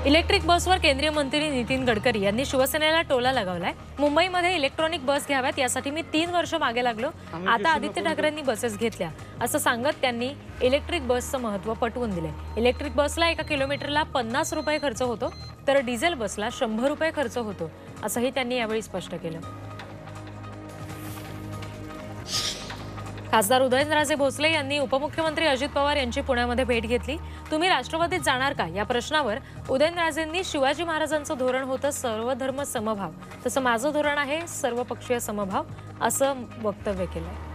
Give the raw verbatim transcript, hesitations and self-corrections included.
Electric बसवर केंद्रीय मंत्री नितिन गडकरी यांनी शिवसेनेला टोला लगावलाय। मुंबईमध्ये इलेक्ट्रॉनिक बस घ्याव्यात यासाठी मी तीन वर्ष मागे लागलो, आता आदित्य ठाकरेंनी बसेस घेतल्या असं सांगत त्यांनी इलेक्ट्रिक बसचं महत्त्व पटवून दिले। इलेक्ट्रिक बसला एका किलोमीटरला पन्नास रुपये खर्च होतो, तर डिझेल बसला शंभर रुपये खर्च होतो असंही त्यांनी यावेळी स्पष्ट केलं। खासदार उदयनराजे भोसले यांनी उपमुख्यमंत्री अजित पवार यांची पुण्यामध्ये भेट घेतली। तुम्ही राष्ट्रवादीत जाणार का या प्रश्नावर उदयनराजेंनी शिवाजी महाराजांचं धोरण होतं सर्वधर्म समभाव, तसं माझं धोरण आहे सर्वपक्षीय समभाव असं वक्तव्य केलं।